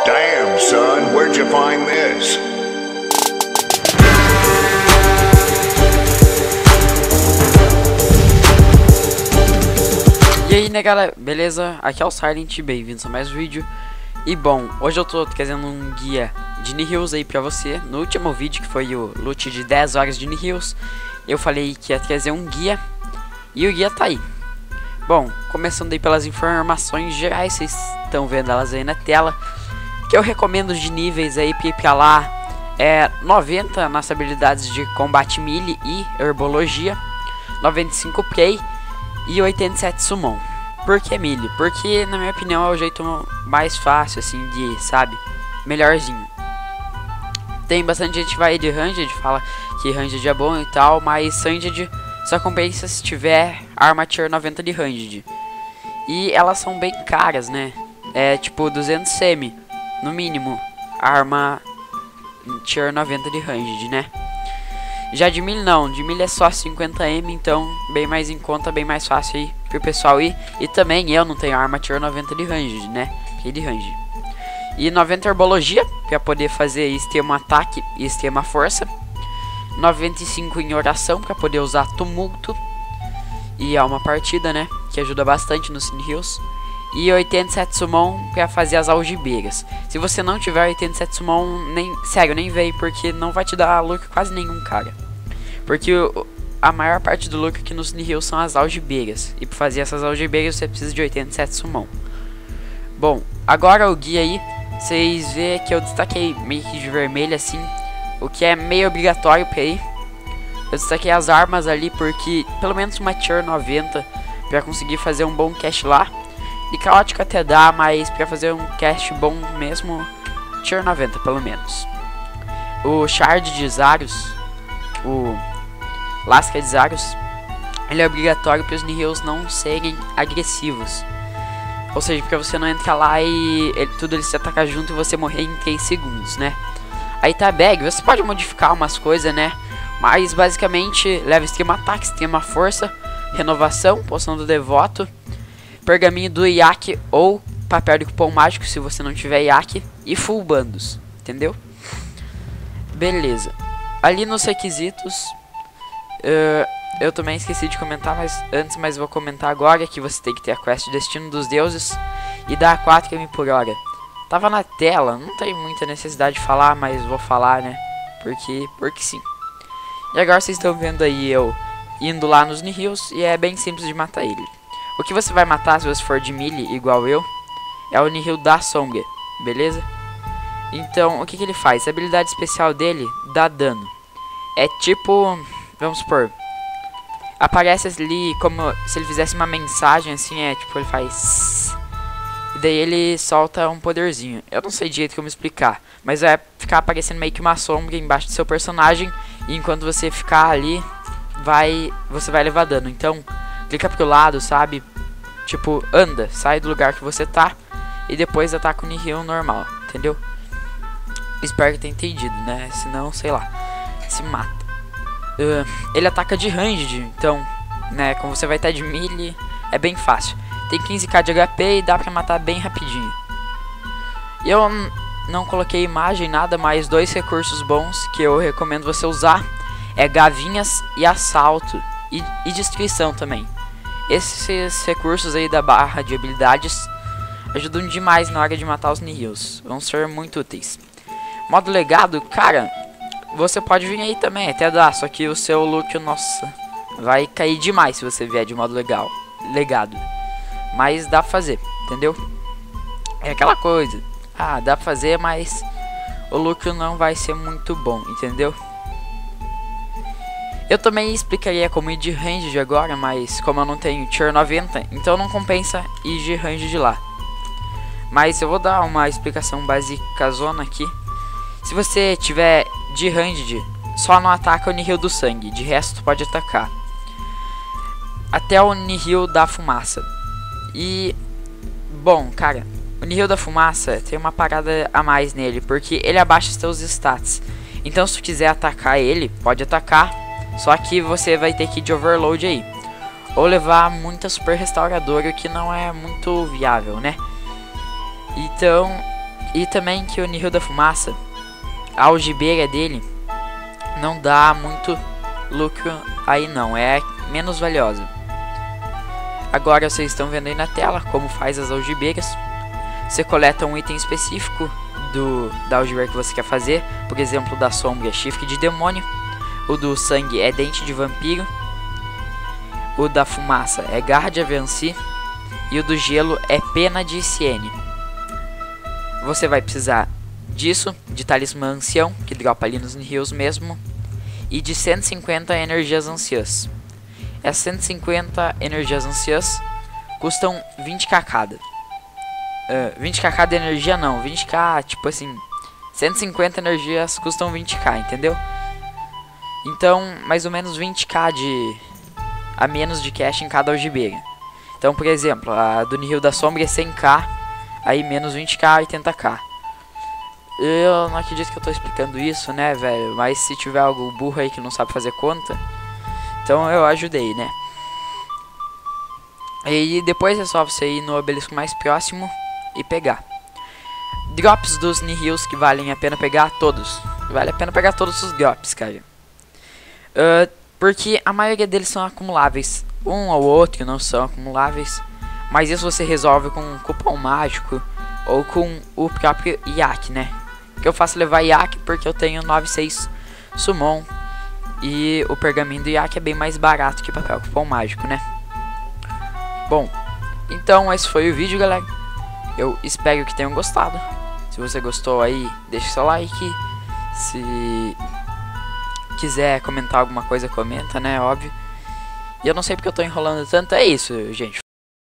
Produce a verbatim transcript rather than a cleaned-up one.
Damn, son, where'd you find this? E aí, né, galera, beleza? Aqui é o Silent, bem-vindos a mais um vídeo. E bom, hoje eu tô trazendo um guia de Nihills aí pra você. No último vídeo, que foi o loot de dez horas de Nihills, eu falei que ia trazer um guia, e o guia tá aí. Bom, começando aí pelas informações gerais, vocês estão vendo elas aí na tela. Que eu recomendo de níveis aí pra ir pra lá é noventa nas habilidades de combate melee e herbologia, noventa e cinco play e oitenta e sete summon. Por que melee? Porque na minha opinião é o jeito mais fácil assim de, sabe, melhorzinho. Tem bastante gente que vai de ranged, fala que ranged é bom e tal, mas ranged só compensa se tiver arma tier noventa de ranged. E elas são bem caras, né? É tipo duzentos semi, no mínimo, arma tier noventa de ranged, né? Já de melee não, de melee é só cinquenta M, então bem mais em conta, bem mais fácil aí pro pessoal ir. E também eu não tenho arma tier noventa de ranged, né? Que de ranged. E noventa herbologia, pra poder fazer extremo ataque e extrema força. noventa e cinco em oração, pra poder usar tumulto e alma partida, né? Que ajuda bastante nos Nihills. E oitenta e sete summon pra fazer as algibeiras. Se você não tiver oitenta e sete summon, nem, sério, nem vem, porque não vai te dar lucro quase nenhum, cara. Porque o, a maior parte do lucro aqui nos Nihills são as algibeiras. E pra fazer essas algibeiras você precisa de oitenta e sete summon. Bom, agora o guia aí, vocês vê que eu destaquei meio que de vermelho assim, o que é meio obrigatório pra ir. Eu destaquei as armas ali porque pelo menos uma tier noventa pra conseguir fazer um bom cast lá. E caótico até dá, mas pra fazer um cast bom mesmo, tier noventa pelo menos. O Shard de Zarus, o Lasca de Zarus, ele é obrigatório para os Nihills não serem agressivos. Ou seja, pra você não entrar lá e ele, tudo ele se atacar junto e você morrer em três segundos, né? Aí tá bag, você pode modificar umas coisas, né? Mas basicamente leva extremo ataque, extrema força, renovação, poção do devoto, pergaminho do Yak ou papel de cupom mágico se você não tiver Yak, e full bandos, entendeu? Beleza. Ali nos requisitos, uh, eu também esqueci de comentar mas antes, mas vou comentar agora que você tem que ter a quest Destino dos Deuses e dar quatro quilômetros por hora. Tava na tela, não tem muita necessidade de falar, mas vou falar, né? Porque, porque sim. E agora vocês estão vendo aí eu indo lá nos Nihills e é bem simples de matar ele. O que você vai matar se você for de melee, igual eu, é o Nihill da Sombra, beleza? Então, o que, que ele faz? A habilidade especial dele dá dano. É tipo, vamos supor, aparece ali como se ele fizesse uma mensagem assim, é tipo, ele faz... E daí ele solta um poderzinho. Eu não sei direito como explicar, mas vai ficar aparecendo meio que uma sombra embaixo do seu personagem. E enquanto você ficar ali, vai, você vai levar dano. Então, clica pro lado, sabe? Tipo, anda, sai do lugar que você tá e depois ataca o Nihill normal, entendeu? Espero que tenha entendido, né? Senão, sei lá, se mata. Uh, ele ataca de ranged, então, né? Como você vai estar de melee, é bem fácil. Tem quinze k de H P e dá pra matar bem rapidinho. E eu não coloquei imagem, nada, mas dois recursos bons que eu recomendo você usar é gavinhas e assalto. E, e destruição também. Esses recursos aí da barra de habilidades ajudam demais na hora de matar os Nihills. Vão ser muito úteis. Modo legado, cara, você pode vir aí também, até dá. Só que o seu look, nossa, vai cair demais se você vier de modo legal, legado. Mas dá pra fazer, entendeu? É aquela coisa. Ah, dá pra fazer, mas o look não vai ser muito bom, entendeu? Eu também explicaria como ir de ranged agora, mas como eu não tenho tier noventa, então não compensa ir de ranged lá. Mas eu vou dar uma explicação básica zona aqui. Se você tiver de ranged, só não ataca o Nihill do sangue, de resto pode atacar. Até o Nihill da fumaça. E, bom, cara, o Nihill da fumaça tem uma parada a mais nele, porque ele abaixa os seus stats. Então se tu quiser atacar ele, pode atacar. Só que você vai ter que ir de overload aí. Ou levar muita super restauradora, que não é muito viável, né? Então, o E também que o Nihil da Fumaça, a algibeira dele não dá muito lucro aí não, é menos valiosa. Agora vocês estão vendo aí na tela como faz as algibeiras. Você coleta um item específico do, da algibeira que você quer fazer. Por exemplo, da sombra é chifre de demônio. O do sangue é dente de vampiro. O da fumaça é garra de avanci. E o do gelo é pena de Siene. Você vai precisar disso, de talismã ancião, que dropa ali nos Nihils mesmo. E de cento e cinquenta energias anciãs. Essas cento e cinquenta energias anciãs custam vinte k cada. Uh, vinte k cada energia não, vinte k, tipo assim, cento e cinquenta energias custam vinte k, entendeu? Então, mais ou menos vinte k de a menos de cash em cada algibeira. Então, por exemplo, a do Nihil da Sombra é cem k, aí menos vinte k, oitenta k. Eu não acredito que eu tô explicando isso, né, velho? Mas se tiver algo burro aí que não sabe fazer conta, então eu ajudei, né? E depois é só você ir no obelisco mais próximo e pegar. Drops dos Nihils que valem a pena pegar, todos. Vale a pena pegar todos os drops, cara. Uh, porque a maioria deles são acumuláveis. Um ou outro não são acumuláveis. Mas isso você resolve com um cupom mágico ou com o próprio Yak, né? Que eu faço levar Yak porque eu tenho nove seis Summon. E o pergaminho do Yak é bem mais barato que papel cupom mágico, né? Bom, então esse foi o vídeo, galera. Eu espero que tenham gostado. Se você gostou aí, deixa seu like. Se quiser comentar alguma coisa, comenta, né? Óbvio. E eu não sei porque eu tô enrolando tanto. É isso, gente.